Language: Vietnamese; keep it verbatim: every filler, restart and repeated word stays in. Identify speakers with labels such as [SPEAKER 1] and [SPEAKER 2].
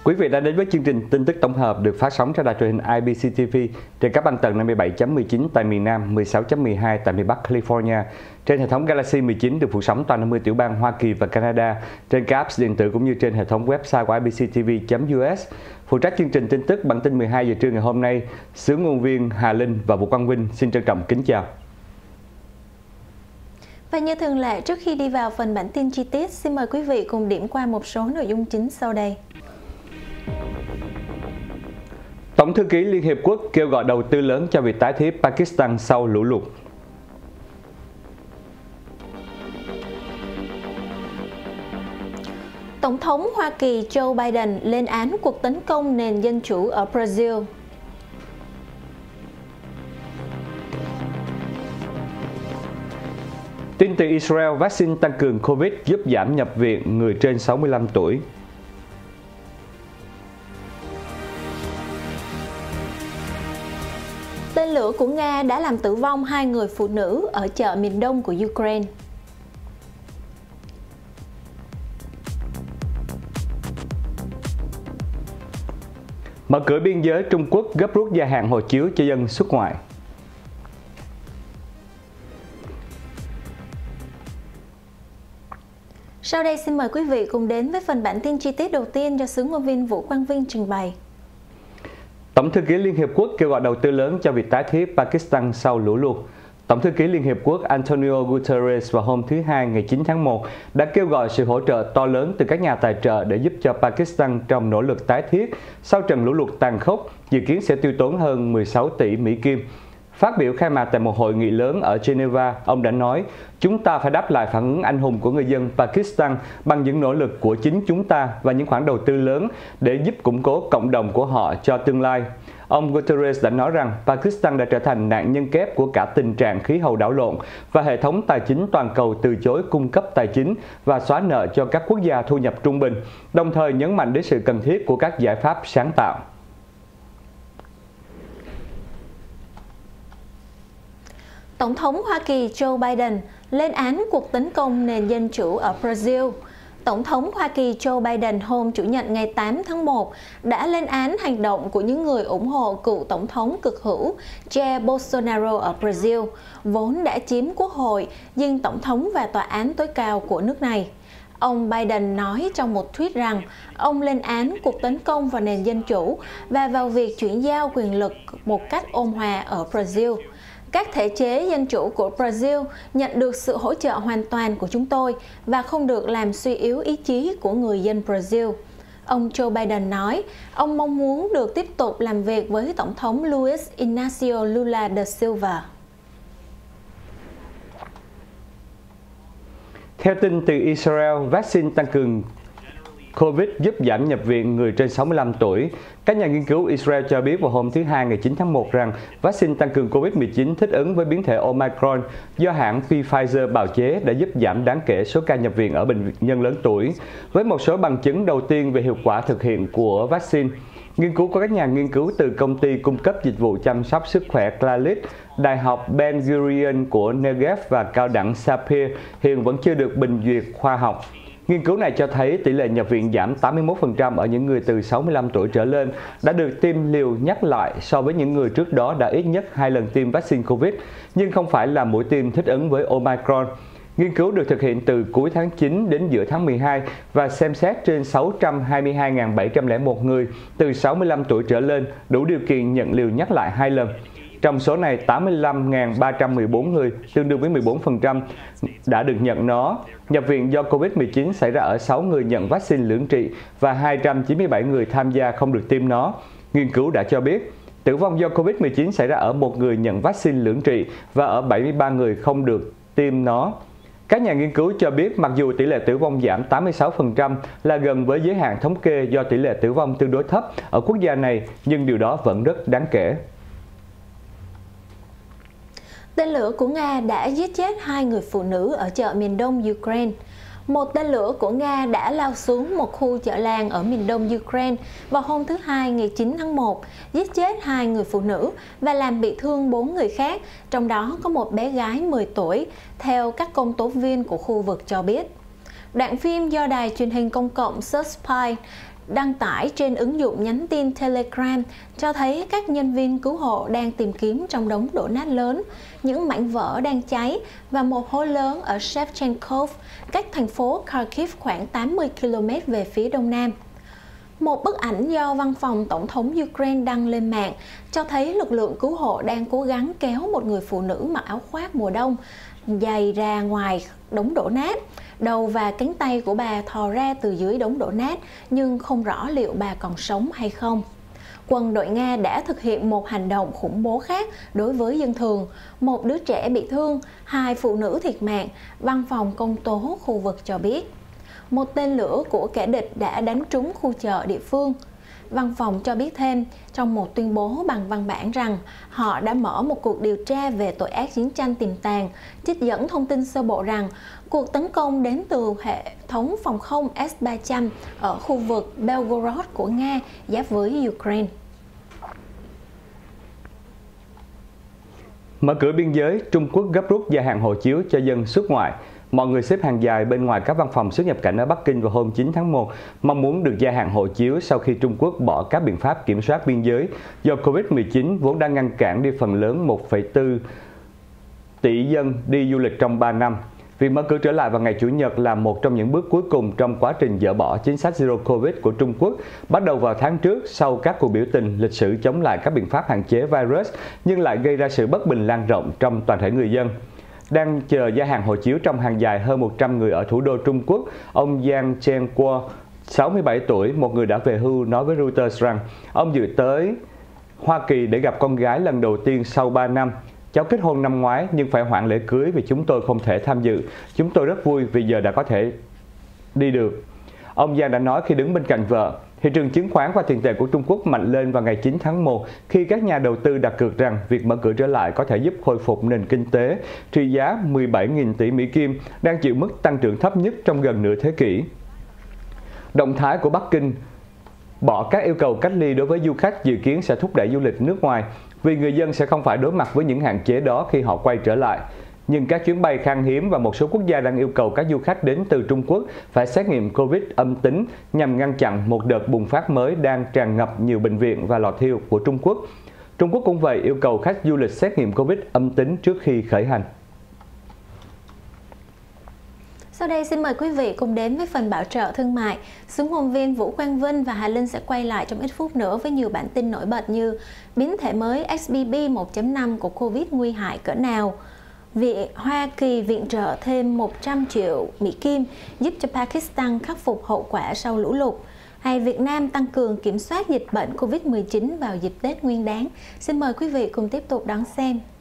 [SPEAKER 1] Quý vị đã đến với chương trình tin tức tổng hợp được phát sóng trên đài truyền hình i bê xê ti vi trên các băng tần năm mươi bảy chấm mười chín tại miền Nam, mười sáu chấm mười hai tại miền Bắc California, trên hệ thống Galaxy mười chín được phủ sóng toàn năm mươi tiểu bang Hoa Kỳ và Canada, trên các apps điện tử cũng như trên hệ thống website của i bê xê ti vi chấm u ét. Phụ trách chương trình tin tức bản tin mười hai giờ trưa ngày hôm nay, xướng ngôn viên Hà Linh và Vũ Quang Vinh xin trân trọng kính chào.
[SPEAKER 2] Và như thường lệ, trước khi đi vào phần bản tin chi tiết, xin mời quý vị cùng điểm qua một số nội dung chính sau đây.
[SPEAKER 1] Tổng thư ký Liên Hiệp Quốc kêu gọi đầu tư lớn cho việc tái thiết Pakistan sau lũ lụt.
[SPEAKER 2] Tổng thống Hoa Kỳ Joe Biden lên án cuộc tấn công nền dân chủ ở Brazil.
[SPEAKER 1] Tin từ Israel, vaccine tăng cường Covid giúp giảm nhập viện người trên sáu mươi lăm tuổi.
[SPEAKER 2] Tên lửa của Nga đã làm tử vong hai người phụ nữ ở chợ miền đông của Ukraine.
[SPEAKER 1] Mở cửa biên giới, Trung Quốc gấp rút gia hạn hộ chiếu cho dân xuất ngoại.
[SPEAKER 2] Sau đây xin mời quý vị cùng đến với phần bản tin chi tiết đầu tiên do xướng ngôn viên Vũ Quang Vinh trình bày.
[SPEAKER 1] Tổng thư ký Liên Hiệp Quốc kêu gọi đầu tư lớn cho việc tái thiết Pakistan sau lũ lụt. Tổng thư ký Liên Hiệp Quốc Antonio Guterres vào hôm thứ Hai ngày chín tháng một đã kêu gọi sự hỗ trợ to lớn từ các nhà tài trợ để giúp cho Pakistan trong nỗ lực tái thiết sau trận lũ lụt tàn khốc, dự kiến sẽ tiêu tốn hơn mười sáu tỷ Mỹ Kim. Phát biểu khai mạc tại một hội nghị lớn ở Geneva, ông đã nói, chúng ta phải đáp lại phản ứng anh hùng của người dân Pakistan bằng những nỗ lực của chính chúng ta và những khoản đầu tư lớn để giúp củng cố cộng đồng của họ cho tương lai. Ông Guterres đã nói rằng Pakistan đã trở thành nạn nhân kép của cả tình trạng khí hậu đảo lộn và hệ thống tài chính toàn cầu từ chối cung cấp tài chính và xóa nợ cho các quốc gia thu nhập trung bình, đồng thời nhấn mạnh đến sự cần thiết của các giải pháp sáng tạo.
[SPEAKER 2] Tổng thống Hoa Kỳ Joe Biden lên án cuộc tấn công nền dân chủ ở Brazil. Tổng thống Hoa Kỳ Joe Biden hôm Chủ nhật ngày tám tháng một đã lên án hành động của những người ủng hộ cựu Tổng thống cực hữu Jair Bolsonaro ở Brazil, vốn đã chiếm quốc hội, dinh tổng thống và tòa án tối cao của nước này. Ông Biden nói trong một tweet rằng ông lên án cuộc tấn công vào nền dân chủ và vào việc chuyển giao quyền lực một cách ôn hòa ở Brazil. Các thể chế dân chủ của Brazil nhận được sự hỗ trợ hoàn toàn của chúng tôi và không được làm suy yếu ý chí của người dân Brazil. Ông Joe Biden nói, ông mong muốn được tiếp tục làm việc với Tổng thống Luiz Inácio Lula da Silva.
[SPEAKER 1] Theo tin từ Israel, vaccine tăng cường Covid giúp giảm nhập viện người trên sáu mươi lăm tuổi. Các nhà nghiên cứu Israel cho biết vào hôm thứ Hai ngày chín tháng một rằng vaccine tăng cường Covid mười chín thích ứng với biến thể Omicron do hãng Pfizer bào chế đã giúp giảm đáng kể số ca nhập viện ở bệnh nhân lớn tuổi. Với một số bằng chứng đầu tiên về hiệu quả thực hiện của vaccine, nghiên cứu của các nhà nghiên cứu từ công ty cung cấp dịch vụ chăm sóc sức khỏe Clalit, Đại học Ben Gurion của Negev và cao đẳng Sapir hiện vẫn chưa được bình duyệt khoa học. Nghiên cứu này cho thấy tỷ lệ nhập viện giảm tám mươi mốt phần trăm ở những người từ sáu mươi lăm tuổi trở lên đã được tiêm liều nhắc lại so với những người trước đó đã ít nhất hai lần tiêm vaccine Covid, nhưng không phải là mũi tiêm thích ứng với Omicron. Nghiên cứu được thực hiện từ cuối tháng chín đến giữa tháng mười hai và xem xét trên sáu trăm hai mươi hai nghìn bảy trăm lẻ một người từ sáu mươi lăm tuổi trở lên đủ điều kiện nhận liều nhắc lại hai lần. Trong số này, tám mươi lăm nghìn ba trăm mười bốn người, tương đương với mười bốn phần trăm, đã được nhận nó. Nhập viện do Covid mười chín xảy ra ở sáu người nhận vaccine lưỡng trị và hai trăm chín mươi bảy người tham gia không được tiêm nó. Nghiên cứu đã cho biết, tử vong do Covid mười chín xảy ra ở một người nhận vaccine lưỡng trị và ở bảy mươi ba người không được tiêm nó. Các nhà nghiên cứu cho biết mặc dù tỷ lệ tử vong giảm tám mươi sáu phần trăm là gần với giới hạn thống kê do tỷ lệ tử vong tương đối thấp ở quốc gia này, nhưng điều đó vẫn rất đáng kể.
[SPEAKER 2] Tên lửa của Nga đã giết chết hai người phụ nữ ở chợ miền đông Ukraine. Một tên lửa của Nga đã lao xuống một khu chợ làng ở miền đông Ukraine vào hôm thứ Hai ngày chín tháng một, giết chết hai người phụ nữ và làm bị thương bốn người khác, trong đó có một bé gái mười tuổi, theo các công tố viên của khu vực cho biết. Đoạn phim do đài truyền hình công cộng Searchlight đăng tải trên ứng dụng nhắn tin Telegram cho thấy các nhân viên cứu hộ đang tìm kiếm trong đống đổ nát lớn, những mảnh vỡ đang cháy và một hố lớn ở Shevchenkov, cách thành phố Kharkiv khoảng tám mươi ki lô mét về phía đông nam. Một bức ảnh do Văn phòng Tổng thống Ukraine đăng lên mạng cho thấy lực lượng cứu hộ đang cố gắng kéo một người phụ nữ mặc áo khoác mùa đông dày ra ngoài đống đổ nát. Đầu và cánh tay của bà thò ra từ dưới đống đổ nát, nhưng không rõ liệu bà còn sống hay không. Quân đội Nga đã thực hiện một hành động khủng bố khác đối với dân thường. Một đứa trẻ bị thương, hai phụ nữ thiệt mạng, văn phòng công tố khu vực cho biết. Một tên lửa của kẻ địch đã đánh trúng khu chợ địa phương. Văn phòng cho biết thêm trong một tuyên bố bằng văn bản rằng họ đã mở một cuộc điều tra về tội ác chiến tranh tiềm tàng, trích dẫn thông tin sơ bộ rằng cuộc tấn công đến từ hệ thống phòng không S ba trăm ở khu vực Belgorod của Nga giáp với Ukraine.
[SPEAKER 1] Mở cửa biên giới, Trung Quốc gấp rút gia hạn hộ chiếu cho dân xuất ngoại. Mọi người xếp hàng dài bên ngoài các văn phòng xuất nhập cảnh ở Bắc Kinh vào hôm chín tháng một, mong muốn được gia hạn hộ chiếu sau khi Trung Quốc bỏ các biện pháp kiểm soát biên giới do Covid mười chín vốn đang ngăn cản đi phần lớn một phẩy bốn tỷ dân đi du lịch trong ba năm. Việc mở cửa trở lại vào ngày Chủ nhật là một trong những bước cuối cùng trong quá trình dỡ bỏ chính sách Zero Covid của Trung Quốc, bắt đầu vào tháng trước sau các cuộc biểu tình lịch sử chống lại các biện pháp hạn chế virus, nhưng lại gây ra sự bất bình lan rộng trong toàn thể người dân. Đang chờ gia hạn hộ chiếu trong hàng dài hơn một trăm người ở thủ đô Trung Quốc, ông Yang Chengguo, sáu mươi bảy tuổi, một người đã về hưu, nói với Reuters rằng ông dự tới Hoa Kỳ để gặp con gái lần đầu tiên sau ba năm. Cháu kết hôn năm ngoái nhưng phải hoãn lễ cưới vì chúng tôi không thể tham dự. Chúng tôi rất vui vì giờ đã có thể đi được. Ông Yang đã nói khi đứng bên cạnh vợ. Thị trường chứng khoán và tiền tệ của Trung Quốc mạnh lên vào ngày chín tháng một khi các nhà đầu tư đặt cược rằng việc mở cửa trở lại có thể giúp khôi phục nền kinh tế trị giá mười bảy nghìn tỷ Mỹ Kim, đang chịu mức tăng trưởng thấp nhất trong gần nửa thế kỷ. Động thái của Bắc Kinh bỏ các yêu cầu cách ly đối với du khách dự kiến sẽ thúc đẩy du lịch nước ngoài vì người dân sẽ không phải đối mặt với những hạn chế đó khi họ quay trở lại. Nhưng các chuyến bay khan hiếm và một số quốc gia đang yêu cầu các du khách đến từ Trung Quốc phải xét nghiệm Covid âm tính nhằm ngăn chặn một đợt bùng phát mới đang tràn ngập nhiều bệnh viện và lò thiêu của Trung Quốc. Trung Quốc cũng vậy, yêu cầu khách du lịch xét nghiệm Covid âm tính trước khi khởi hành.
[SPEAKER 2] Sau đây xin mời quý vị cùng đến với phần bảo trợ thương mại. Xướng ngôn viên Vũ Quang Vinh và Hà Linh sẽ quay lại trong ít phút nữa với nhiều bản tin nổi bật như biến thể mới X B B một chấm năm của Covid nguy hại cỡ nào, Việc Hoa Kỳ viện trợ thêm một trăm triệu Mỹ Kim giúp cho Pakistan khắc phục hậu quả sau lũ lụt, hay Việt Nam tăng cường kiểm soát dịch bệnh Covid mười chín vào dịp Tết Nguyên đán. Xin mời quý vị cùng tiếp tục đón xem.